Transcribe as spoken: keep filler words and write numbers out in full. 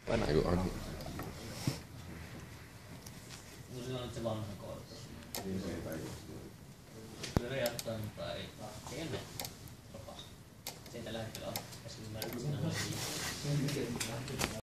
Painaako Aki? No se on nyt se vanha kortti. Kyllä ne jättää, mutta ei. Ei ennen. Sopas. Se ei tällä hetkellä ole. Ja sinne mä nyt sinä